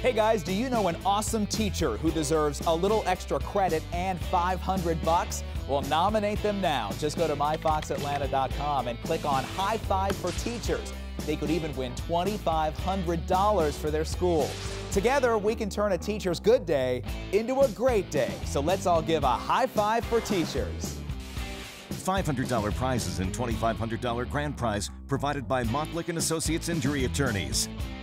Hey guys, do you know an awesome teacher who deserves a little extra credit and $500? Well, nominate them now. Just go to myfoxatlanta.com and click on High Five for Teachers. They could even win $2,500 for their school. Together, we can turn a teacher's good day into a great day. So let's all give a high five for teachers. $500 prizes and $2,500 grand prize provided by Montlick Associates Injury Attorneys.